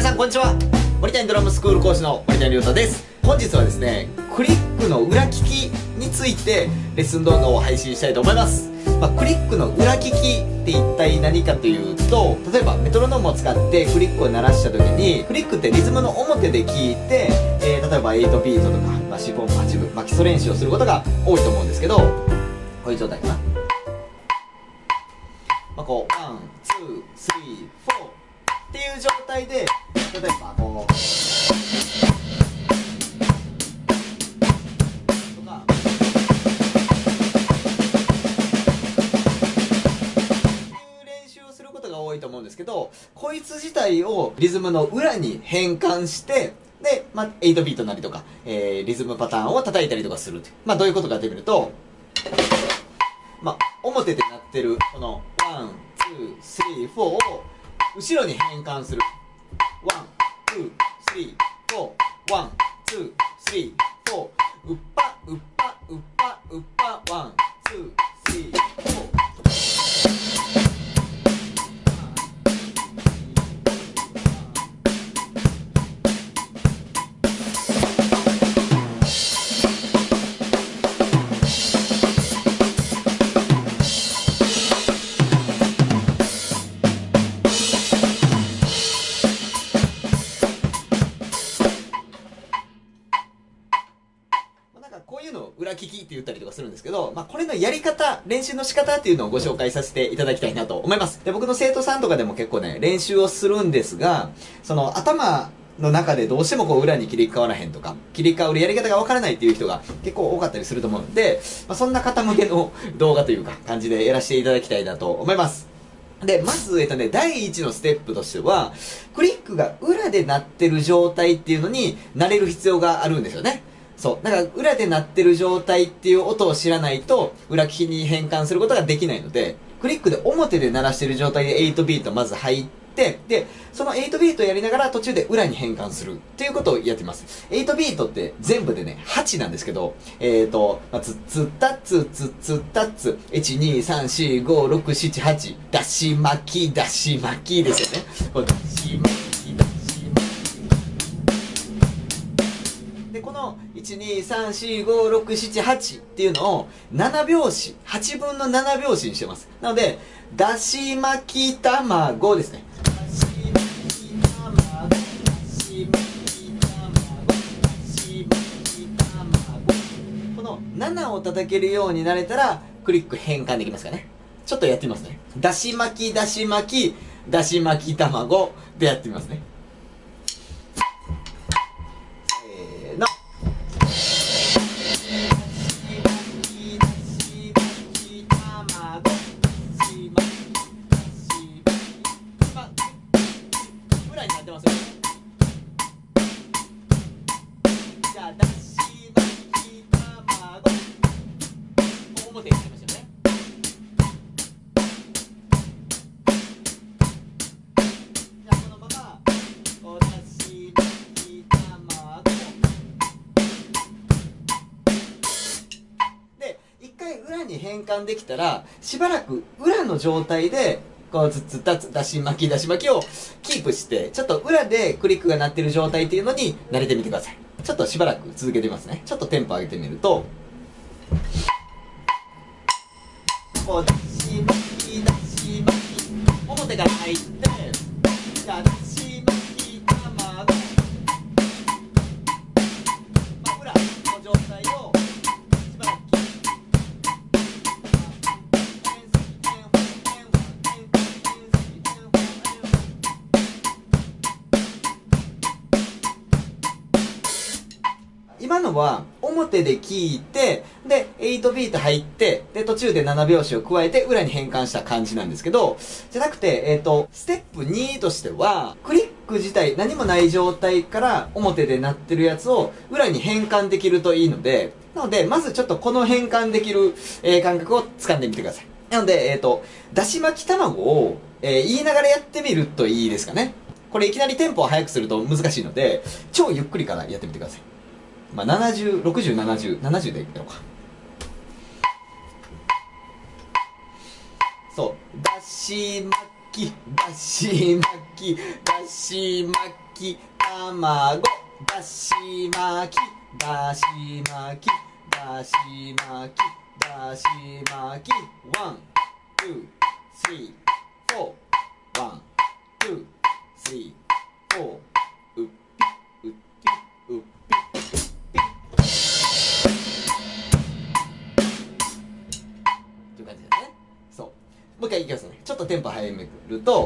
さんこんにちは。森谷ドラムスクール講師の森谷亮太です。本日はですね、クリックの裏利きについてレッスン動画を配信したいと思います。クリックの裏利きって一体何かというと、例えばメトロノームを使ってクリックを鳴らした時に、クリックってリズムの表で聴いて、例えば8ビートとか、四分八分、基礎練習をすることが多いと思うんですけど、こういう状態かな。こう、ワン、ツー、スリー、フォーっていう状態で、例えばこう、が多いと思うんですけど、こいつ自体をリズムの裏に変換して、で、8ビートなりとか、リズムパターンを叩いたりとかするという。どういうことかってみると、表で鳴ってる、この、1、2、3、4を、後ろに変換する。1、2、3、4、1、2、3、4、うっぱ、うっぱ、うっぱ、うっぱ、1、2、3、4。こういうのを裏利きって言ったりとかするんですけど、これのやり方、練習の仕方っていうのをご紹介させていただきたいなと思います。で、僕の生徒さんとかでも結構ね、練習をするんですが、その頭の中でどうしてもこう裏に切り替わらへんとか、切り替わるやり方がわからないっていう人が結構多かったりすると思うんで、そんな方向けの動画というか、感じでやらせていただきたいなと思います。で、まず、第一のステップとしては、クリックが裏で鳴ってる状態っていうのに慣れる必要があるんですよね。そう。だから裏で鳴ってる状態っていう音を知らないと、裏利きに変換することができないので、クリックで表で鳴らしてる状態で8ビートまず入って、で、その8ビートやりながら途中で裏に変換するっていうことをやってます。8ビートって全部でね、8なんですけど、つったっつ、つったっつ、1、2、3、4、5、6、7、8、だし巻き、だし巻きですよね。だし巻き。で、この1、2、3、4、5、6、7、8っていうのを7拍子、8分の7拍子にしてます。なので、だし巻き卵ですね。だし巻き卵、だし巻き卵、だし巻き卵。この7を叩けるようになれたら、クリック変換できますからね。ちょっとやってみますね。だし巻き、だし巻き、だし巻き卵でやってみますね。じゃあ、だし巻き卵。表になりましたよね。じゃあ、このまま、おだし巻き卵。で、一回裏に変換できたら、しばらく裏の状態で、こう、だし巻きをキープして、ちょっと裏でクリックが鳴ってる状態っていうのに慣れてみてください。ちょっとしばらく続けてみますね。ちょっとテンポ上げてみると、こう、だし巻き、表から入って、じゃあ、だし巻き卵。裏の状態を、しばらく今のは表で聞いて、で、8ビート入って、で、途中で7拍子を加えて裏に変換した感じなんですけど、じゃなくて、ステップ2としては、クリック自体何もない状態から表で鳴ってるやつを裏に変換できるといいので、なので、まずちょっとこの変換できる、感覚を掴んでみてください。なので、だし巻き卵を、言いながらやってみるといいですかね。これいきなりテンポを速くすると難しいので、超ゆっくりからやってみてください。70、60、70、70でいくのか。そう。だし巻き、だし巻き、だし巻き、卵、だし巻き、だし巻き、だし巻き、だし巻き、ワン、ツー、スリー、フォー、ワン、ツー、スリー、フォー、うっぴ、うっぴ、うっぴ、うっぴ。という感じですね。そう。もう一回いきますね。ちょっとテンポ早めると、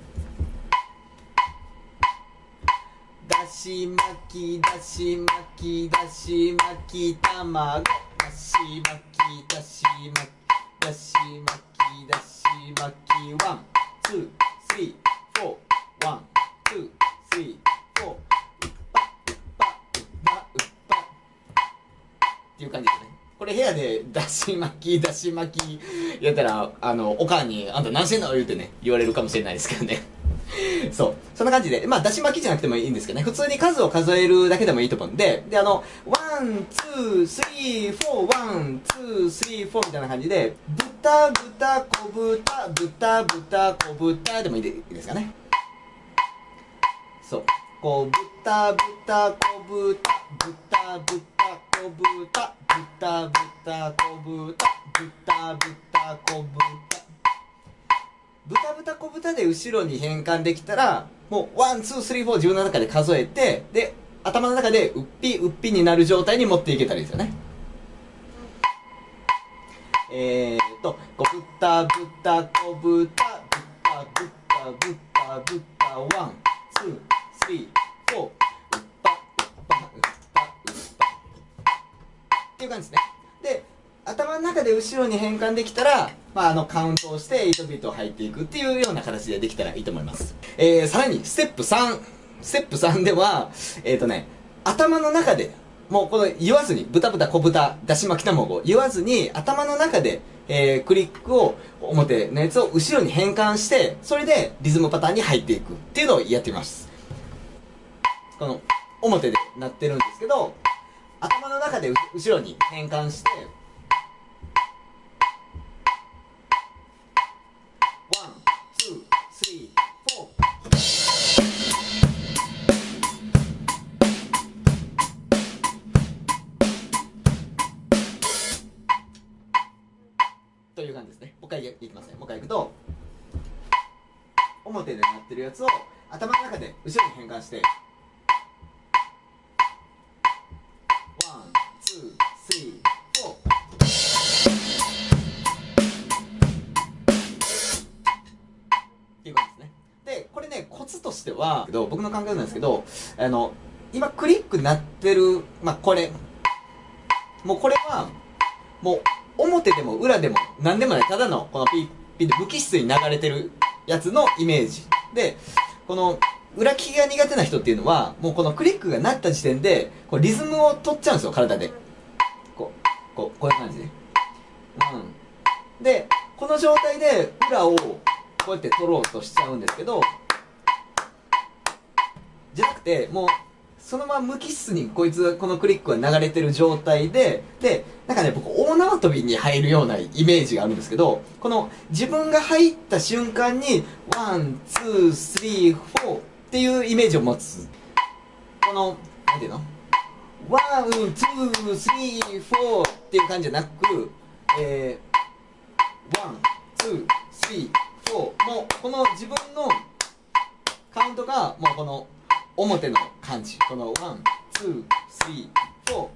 だし巻き、だし巻き、だし巻き、卵、だし巻き、だし巻き、だし巻き、だし巻き、ワン、ツー、スリー、フォー、ワン、ツー、スリー、フォー、うっぱ、うっぱ、うっぱ、うっぱ。っていう感じですね。これ部屋でだし巻き、だし巻きやったら、おかんに、あんた何してんの言うてね、言われるかもしれないですけどね。そう。そんな感じで、まあ、だし巻きじゃなくてもいいんですけどね。普通に数を数えるだけでもいいと思うんで、で、ワン、ツー、スリー、フォー、ワン、ツー、スリー、フォーみたいな感じで、豚、豚、小豚、豚、豚、小豚でもいいですかね。そう。小豚、豚、小豚、豚、豚、小豚、豚、豚、小豚、豚、豚、小豚。豚豚小豚で後ろに変換できたら、もう、ワン、ツー、スリー、フォー自分の中で数えて、で、頭の中でうっぴ、うっぴになる状態に持っていけたらいいですよね。小豚、豚、小豚、豚、豚、豚、豚、ワン、ツー、スリー、フォー、うっぱ、うっぱ、うっぱ、うっぱ。っていう感じですね。で、頭の中で後ろに変換できたら、まあ、カウントをして8ビート入っていくっていうような形でできたらいいと思います。さらに、ステップ3。ステップ3では、頭の中で、もうこの言わずに、豚豚小豚、だし巻き卵言わずに、頭の中で、クリックを、表のやつを後ろに変換して、それでリズムパターンに入っていくっていうのをやってみます。この、表でなってるんですけど、頭の中で後ろに変換して、ワン、ツー、スリー、フォー。という感じですね。もう一回いきますね。もう一回いくと、表でなってるやつを頭の中で後ろに変換して、ワン、ツー、スリー、フォー。っていう感じですね。で、これね、コツとしては、僕の考えなんですけど、今クリックになってる、まあ、これ、もうこれは、もう、表でも裏でも何でもない、ただのこのピッピッで無機質に流れてるやつのイメージ。で、この、裏利きが苦手な人っていうのは、もうこのクリックが鳴った時点で、こうリズムを取っちゃうんですよ、体で。こういう感じで。うん。で、この状態で裏をこうやって取ろうとしちゃうんですけど、じゃなくて、もう、そのまま無機質にこいつ、このクリックが流れてる状態で、なんかね、僕、大縄跳びに入るようなイメージがあるんですけど、この自分が入った瞬間に、ワン、ツー、スリー、フォーっていうイメージを持つ。この、なんていうの？ワン、ツー、スリー、フォーっていう感じじゃなく、ワン、ツー、スリー、フォー。もう、この自分のカウントが、もうこの、表の感じ。このワン、ツー、スリー、フォー。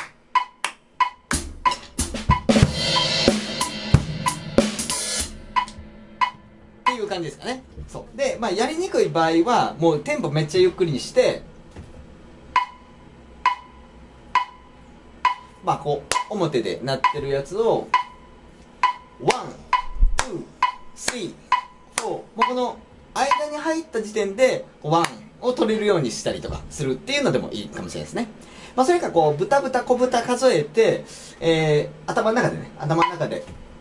っていう感じですかね。そう。で、まあ、やりにくい場合は、もうテンポめっちゃゆっくりにして、まあ、こう、表で鳴ってるやつを、ワン、ツー、スリー、フォー。もうこの、間に入った時点で、ワンを取れるようにしたりとかするっていうのでもいいかもしれないですね。まあ、それかこう、豚豚小豚数えて、頭の中でね、頭の中で、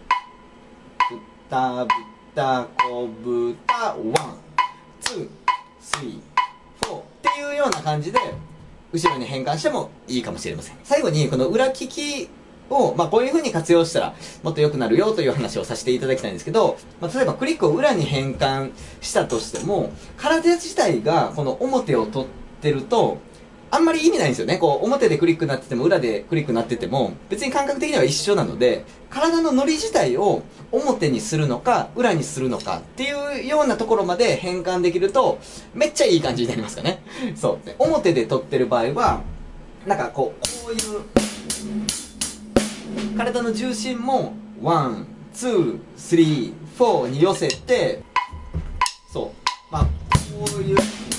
豚豚小豚、ワン、ツー、スリー、フォーっていうような感じで、後ろに変換してもいいかもしれません。最後に、この裏利きを、まあ、こういう風に活用したらもっと良くなるよという話をさせていただきたいんですけど、まあ、例えばクリックを裏に変換したとしても、体自体がこの表を取ってると、あんまり意味ないんですよね。こう、表でクリックになってても、裏でクリックになってても、別に感覚的には一緒なので、体のノリ自体を表にするのか、裏にするのかっていうようなところまで変換できると、めっちゃいい感じになりますかね。そう。で表で撮ってる場合は、なんかこういう、体の重心も、ワン、ツー、スリー、フォーに寄せて、そう。まあ、こういう、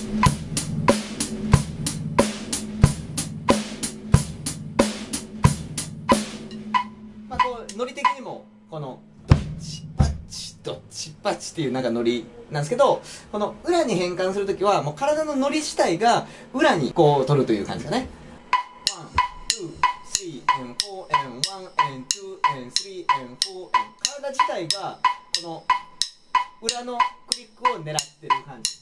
ノリ的にもこのどっちパッチどっちパッチっていうなんかノリなんですけど、この裏に変換するときはもう体のノリ自体が裏にこう取るという感じかね。ワン、ツー、スリー、and 4 and 1 and 2 and 3 and 4 and 体自体がこの裏のクリックを狙ってる感じ。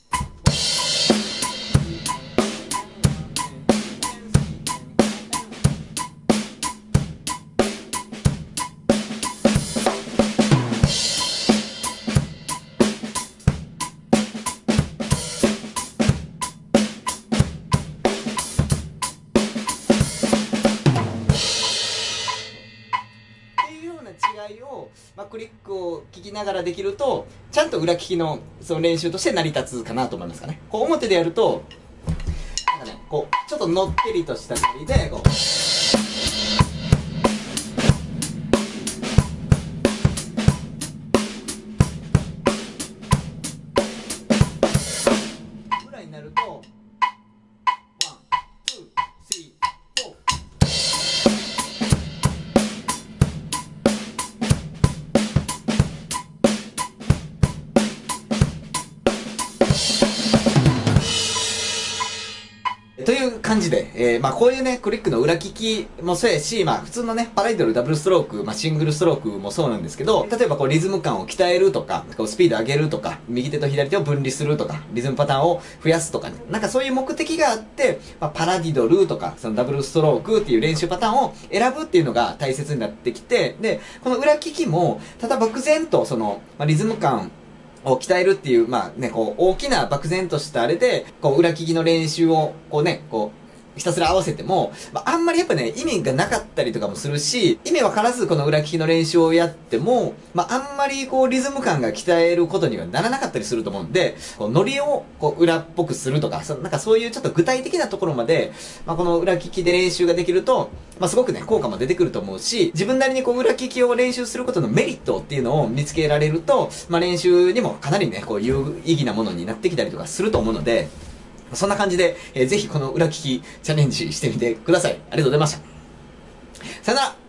違いを、まあ、クリックを聞きながらできるとちゃんと裏利きのその練習として成り立つかなと思いますかね。こう表でやるとなんかね、こうちょっとのっぺりとしたノリでこう裏になるとワン、ツー、スリー、フォー。という感じで、まあこういうね、クリックの裏利きもそうやし、まあ普通のね、パライドルダブルストローク、まあシングルストロークもそうなんですけど、例えばこうリズム感を鍛えるとか、こうスピード上げるとか、右手と左手を分離するとか、リズムパターンを増やすとか、ね、なんかそういう目的があって、まあパラディドルとか、そのダブルストロークっていう練習パターンを選ぶっていうのが大切になってきて、で、この裏利きも、ただ漠然とその、まあ、リズム感、を鍛えるっていう、まあね、こう、大きな漠然としたあれで、こう、裏利きの練習を、こうね、こう、ひたすら合わせても、まあ、あんまりやっぱね、意味がなかったりとかもするし、意味わからずこの裏利きの練習をやっても、まあ、あんまりこう、リズム感が鍛えることにはならなかったりすると思うんで、こう、ノリを、こう、裏っぽくするとか、なんかそういうちょっと具体的なところまで、まあ、この裏利きで練習ができると、まあ、すごくね、効果も出てくると思うし、自分なりにこう、裏利きを練習することのメリットっていうのを見つけられると、まあ、練習にもかなりね、こう、有意義なものになってきたりとかすると思うので、そんな感じで、ぜひこの裏利きチャレンジしてみてください。ありがとうございました。さよなら。